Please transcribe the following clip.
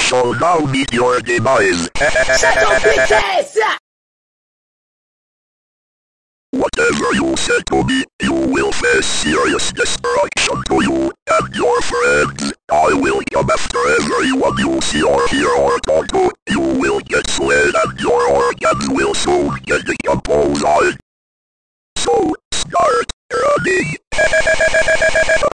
shall now meet your demise. Shut up, bitches! Whatever you say to me, you will face serious destruction to you and your friends. I will come after everyone you see or hear or talk to. You will get slain and your organs will soon get decomposed. So, start running.